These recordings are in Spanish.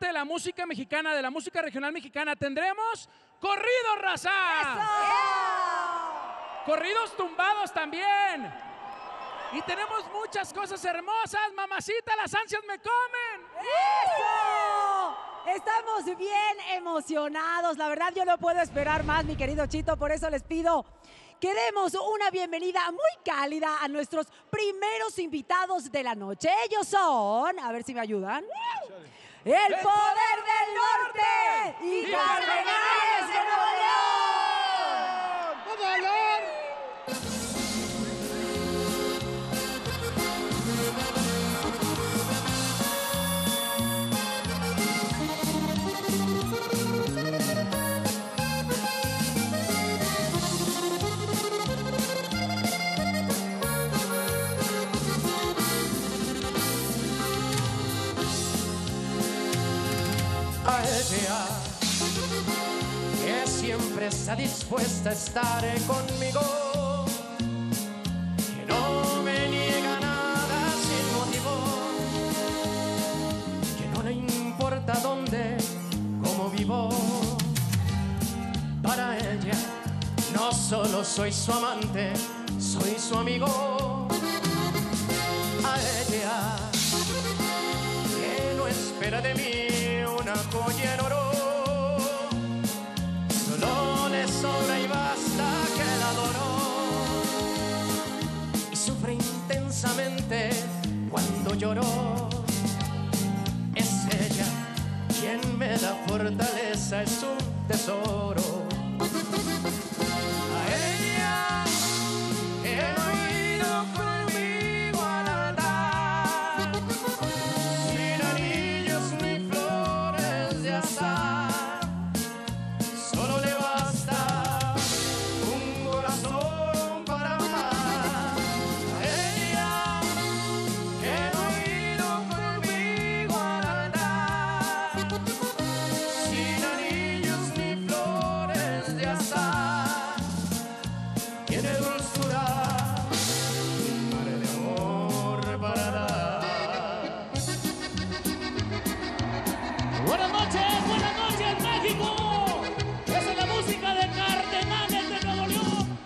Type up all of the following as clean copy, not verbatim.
parte de la música mexicana, de la música regional mexicana, tendremos corridos, raza. ¡Eso! Corridos tumbados también. Y tenemos muchas cosas hermosas. Mamacita, las ansias me comen. ¡Eso! Estamos bien emocionados. La verdad, yo no puedo esperar más, mi querido Chito. Por eso les pido que demos una bienvenida muy cálida a nuestros primeros invitados de la noche. Ellos son, a ver si me ayudan, el Poder del Norte y Cardenales de Nuevo León. ¡Vamos, León! A ella, que siempre está dispuesta a estar conmigo, que no me niega nada sin motivo, que no le importa dónde, cómo vivo. Para ella, no solo soy su amante, soy su amigo. A ella, que no espera de mí una joya en oro, solo le sobra y basta que la adoro, y sufre intensamente cuando lloro. Es ella quien me da fortaleza, es un tesoro. A ella que no ha ido conmigo al altar, sin anillos ni flores de azar, solo le basta un corazón para amar. A ella que no ha ido conmigo al altar, sin anillos ni flores de azar, tiene dulzura, un mar de amor para dar. Buenas noches, México. Esa es la música de Cardenales de Nuevo León.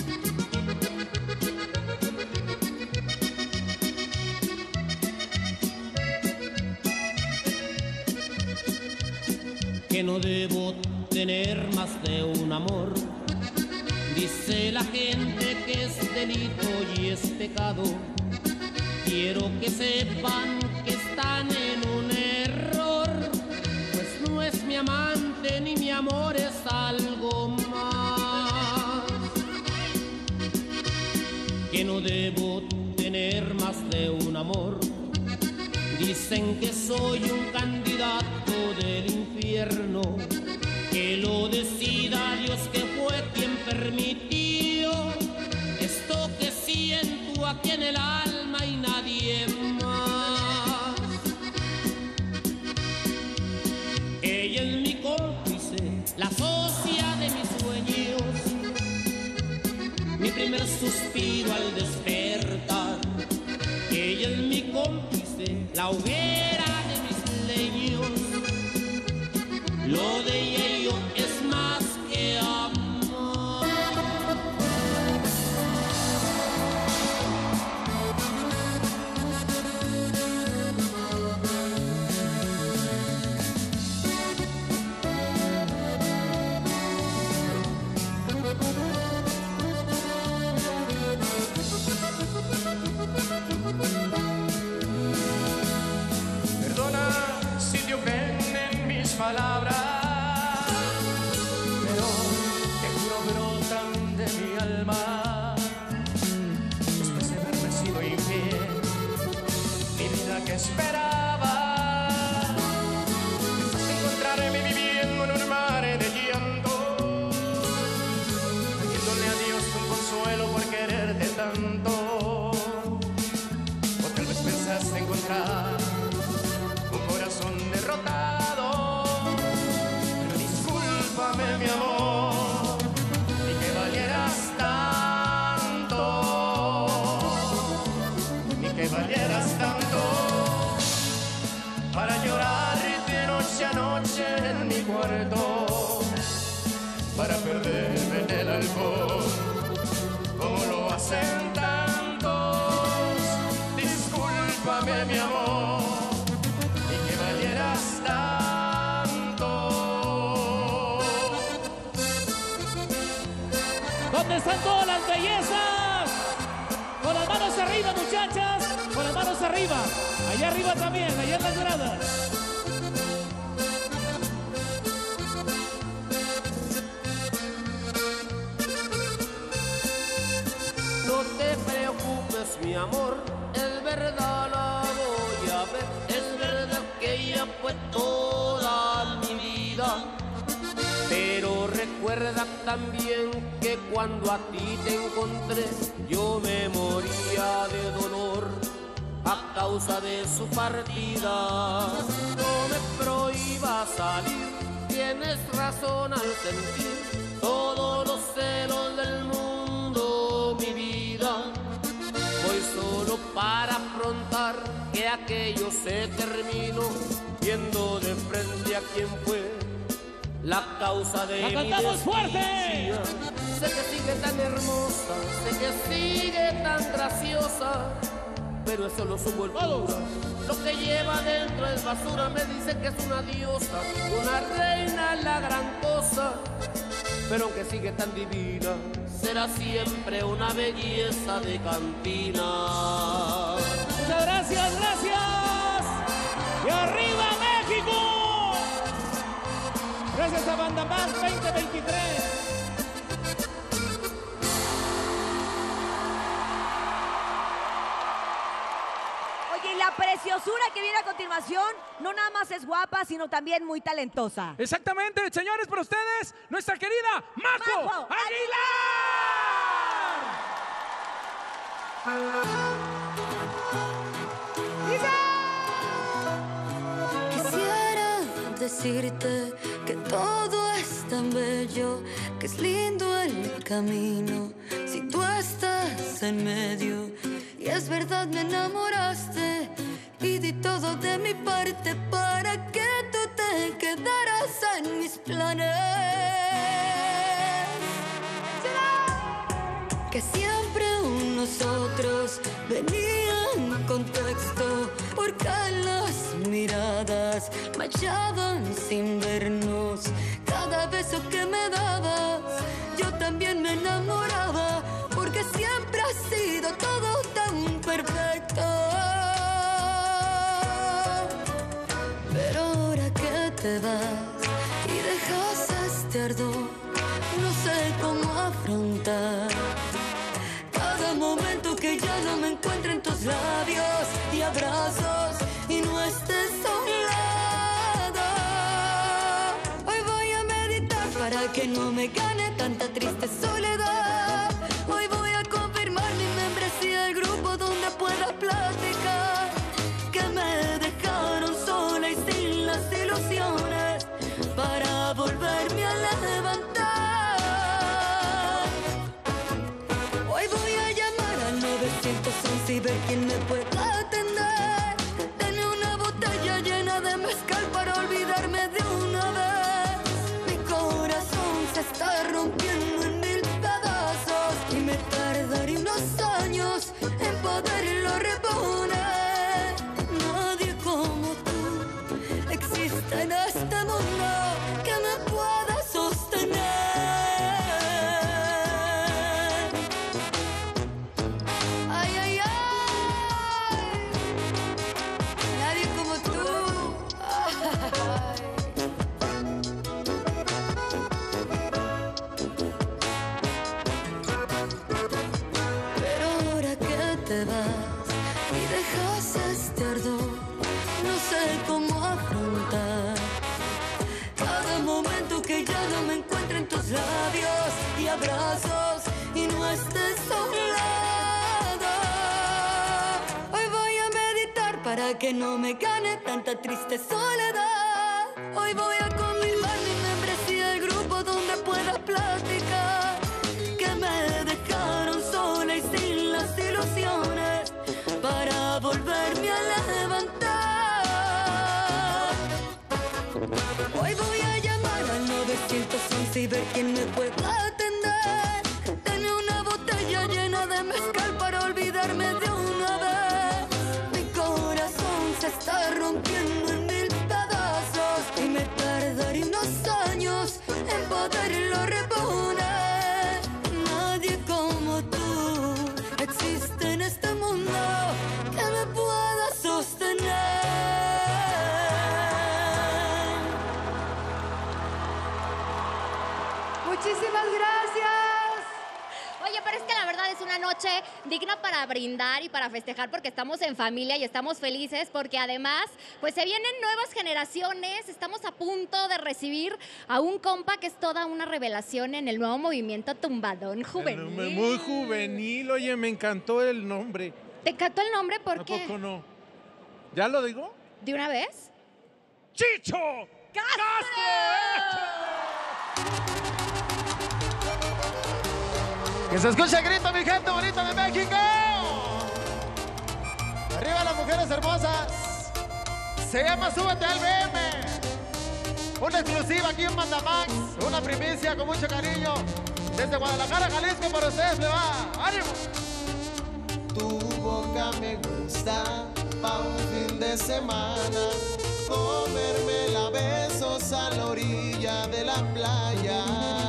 Que no debo tener más de un amor. Dice la gente que es delito y es pecado. Quiero que sepan que están en un error, pues no es mi amante ni mi amor, es algo más. Que no debo tener más de un amor. Dicen que soy un candidato del infierno, que lo decida Dios, que fue quien permitió esto que siento aquí en el alma y nadie más. Ella es mi cómplice, la socia de mis sueños, mi primer suspiro al despertar. Ella es mi cómplice, la hoguera de mis leños. Lo de ella y yo es más que amor. muerto para perderme en el alcohol, como lo hacen tantos. Discúlpame, mi amor, y que valieras tanto. ¿Dónde están todas las bellezas? Con las manos arriba, muchachas. Con las manos arriba. Allá arriba también, allá en las gradas. No te preocupes, mi amor, es verdad, la voy a ver. Es verdad que ella fue toda mi vida. Pero recuerda también que cuando a ti te encontré, yo me moría de dolor a causa de su partida. No me prohíbas salir, tienes razón al sentir todos los celos del mundo, mi vida. Voy solo para afrontar que aquello se terminó, viendo de frente a quien fue la causa de mi cantamos fuerte. desdicha. Sé que sigue tan hermosa, sé que sigue tan graciosa, pero es solo su envoltura. Lo que lleva dentro es basura. Me dice que es una diosa, una reina, la gran cosa. Pero aunque sigue tan divina, será siempre una belleza de cantina. Muchas gracias, gracias. Y arriba México. Gracias a Banda Más 2023. Oye, y la preciosura que viene a continuación no nada más es guapa, sino también muy talentosa. Exactamente, señores, para ustedes, nuestra querida Majo Majo Quisiera decirte que todo es tan bello, que es lindo el camino, si tú estás en medio. Y es verdad, me enamoraste y di todo de mi parte para que tú te quedaras en mis planes. Que siempre un nosotros venía en contexto, porque las miradas me echaban sin vernos. Cada beso que me dabas, yo también me enamoraba, porque siempre ha sido todo tan perfecto. Pero ahora que te vas y dejas este ardor, no sé cómo afrontar cada momento que ya no me encuentro en tus labios y abrazos y no estés a un lado. Hoy voy a meditar para que no me gane tanta triste soledad. Hoy voy a confirmar mi membresía del grupo donde pueda platicar que me dejaron sola y sin las ilusiones para volverme a levantar. Hoy voy a llamar al 911 y ver quién me puede atender. Denme una botella llena de mezcal para olvidarme de una vez. Mi corazón se está rompiendo en mil pedazos y me tardaré unos años en poderlo reponer. Nadie como tú existe en este mundo que me pueda sostener. Ay, ay, ay, nadie como tú. Ay. Pero ahora que te vas y dejas este ardor, no sé cómo afrontar cada momento que ya no me encuentro en tus labios y abrazos y no estés a un lado. Hoy voy a meditar para que no me gane tanta triste soledad. Hoy voy a confirmar mi membresía del grupo donde pueda platicar que me dejaron sola y sin las ilusiones para volverme a levantar. Hoy voy a llamar al 911 y ver quién me puede atender. Dame una botella llena de mezcal para olvidarme de una vez. Mi corazón se está rompiendo en mil pedazos y me tardaré unos años en poderlo reponer. Nadie como tú existe en este mundo que me pueda sostener. Muchísimas gracias. Oye, pero es que la verdad es una noche digna para brindar y para festejar porque estamos en familia y estamos felices porque además pues se vienen nuevas generaciones, estamos a punto de recibir a un compa que es toda una revelación en el nuevo movimiento Tumbadón Juvenil. Muy juvenil, oye, me encantó el nombre. ¿Te encantó el nombre? ¿Por qué? ¿A poco no? ¿Ya lo digo? ¿De una vez? ¡Chicho! Que se escuche el grito, mi gente bonita de México. Arriba las mujeres hermosas. Se llama Súbete al BM. Una exclusiva aquí en Mandamax. Una primicia con mucho cariño. Desde Guadalajara, Jalisco, para ustedes le va. ¡Ánimo! Tu boca me gusta pa' un fin de semana. Comérmela a besos a la orilla de la playa.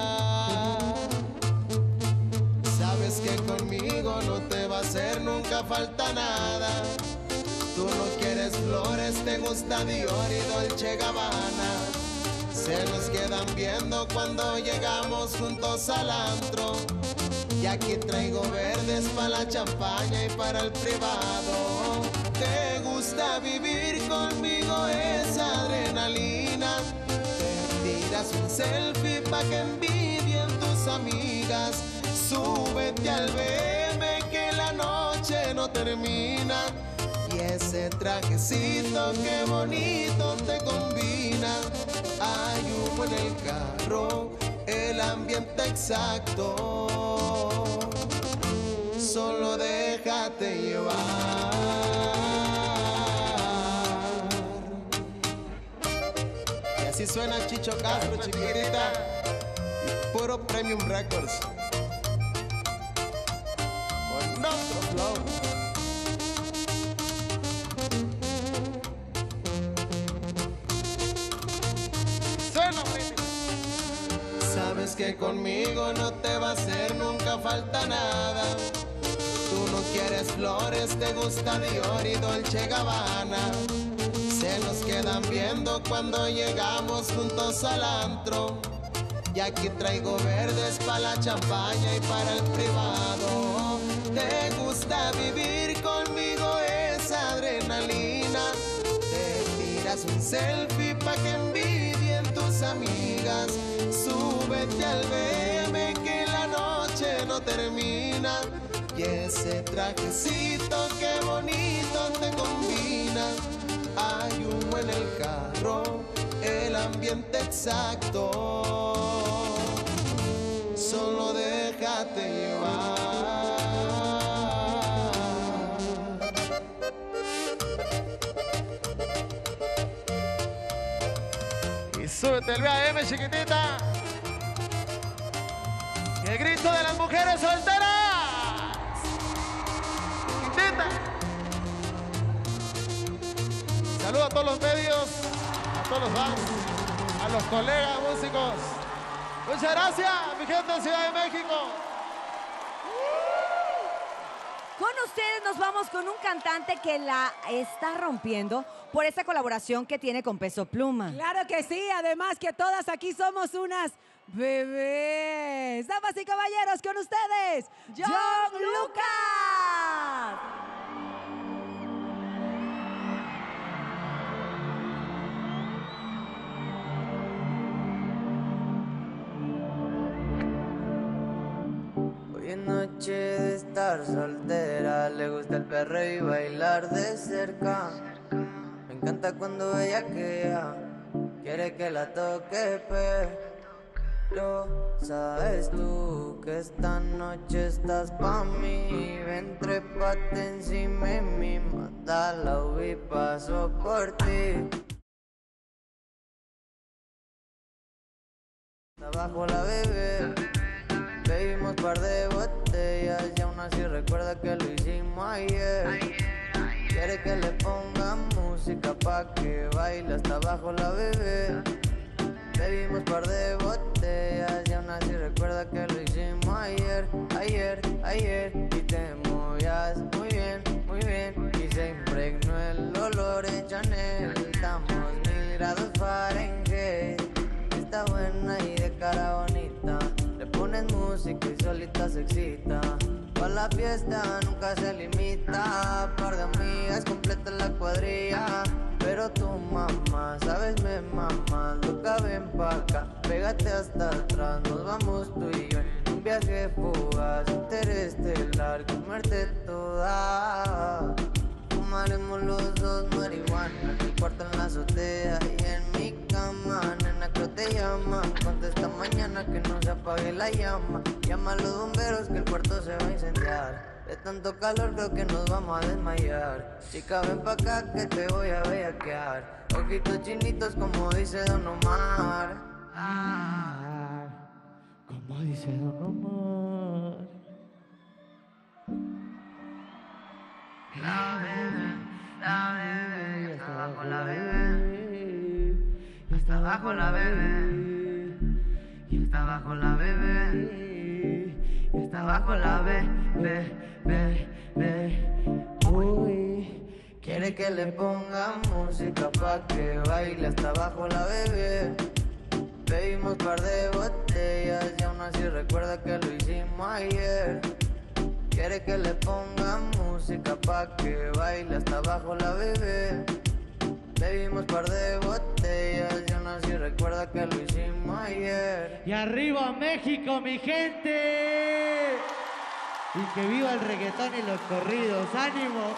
Sabes que conmigo no te va a hacer nunca falta nada. Tú no quieres flores, te gusta Dior y Dolce Gabbana. Se nos quedan viendo cuando llegamos juntos al antro. Y aquí traigo verdes para la champaña y para el privado. Te gusta vivir conmigo esa adrenalina. Te tiras un selfie pa' que envidien tus amigas. Súbete al BM que la noche no termina. Y ese trajecito qué bonito te combina. Hay humo en el carro, el ambiente exacto. Solo déjate llevar. Y así suena Chicho Castro, chiquitita. Puro Premium Records. Con otro flow. Sabes que conmigo no te va a hacer nunca falta nada. Tú no quieres flores, te gusta Dior y Dolce Gabbana. Se nos quedan viendo cuando llegamos juntos al antro. Y aquí traigo verdes para la champaña y para el privado. Te gusta vivir conmigo esa adrenalina. Te tiras un selfie pa' que envidien tus amigas. Súbete al BM que la noche no termina. Y ese trajecito qué bonito te combina. Hay humo en el carro, el ambiente exacto. Solo déjate llevar. Y súbete al BM, chiquitita. Y el grito de las mujeres solteras. Chiquitita. Saludo a todos los medios, a todos los fans, a los colegas músicos. Muchas gracias, mi gente de Ciudad de México. Con ustedes nos vamos con un cantante que la está rompiendo por esta colaboración que tiene con Peso Pluma. Claro que sí, además que todas aquí somos unas bebés. Damas y caballeros, con ustedes, John Lucas. Hoy es noche de estar soltera, le gusta el perreo y bailar de cerca. Me encanta cuando ella queda, quiere que la toque, pero sabes tú que esta noche estás pa' mí. Ven, trépate encima de mí, mátala y paso por ti. Abajo la bebé, bebimos par de botellas y aún así recuerda que lo hicimos ayer. Quiere que le ponga música pa' que baile hasta abajo la bebé. Bebimos par de botellas y aún así recuerda que lo hicimos ayer. Y te movías muy bien y se impregnó el olor de Chanel. Estamos 1000 grados Fahrenheit. Está buena y de cara bonita. Le pones música y solita se excita. Pa' la fiesta nunca se limita. Par de amigas completa la cuadrilla. Pero tu mamá, sabes, me mamá. Loca, ven pa' acá, pégate hasta atrás. Nos vamos tú y yo en un viaje fugaz, interestelar, comerte toda. Fumaremos los dos marihuana, en mi cuarto en la azotea y en mi cama. Nena, creo te llama, contesta mañana que no se apague la llama. Llama a los bomberos que el cuarto se va a incendiar. De tanto calor creo que nos vamos a desmayar. Chica, ven pa' acá que te voy a bellaquear. Ojitos chinitos como dice Don Omar. Como dice Don Omar. La bebé, está abajo la bebé. Está abajo la bebé. Y está abajo la bebé. Y está abajo la bebé. Uy, quiere que le ponga música pa' que baile hasta abajo la bebé. Bebimos par de botellas y aún así recuerda que lo hicimos ayer. Quiere que le ponga música pa' que baile hasta abajo la bebé. Bebimos par de botellas y aún así recuerda que lo hicimos ayer. Y arriba México, mi gente. Y que viva el reggaetón y los corridos. ¡Ánimo!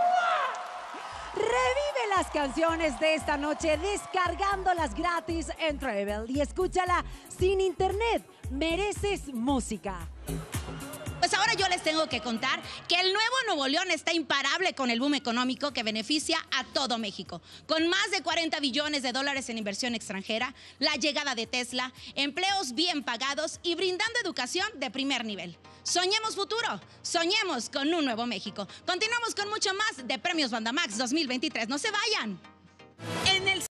Revive las canciones de esta noche descargándolas gratis en Treble y escúchala sin internet. Mereces música. Pues ahora yo les tengo que contar que el nuevo Nuevo León está imparable con el boom económico que beneficia a todo México. Con más de 40 billones de dólares en inversión extranjera, la llegada de Tesla, empleos bien pagados y brindando educación de primer nivel. Soñemos futuro, soñemos con un nuevo México. Continuamos con mucho más de Premios Bandamax 2023. No se vayan. En el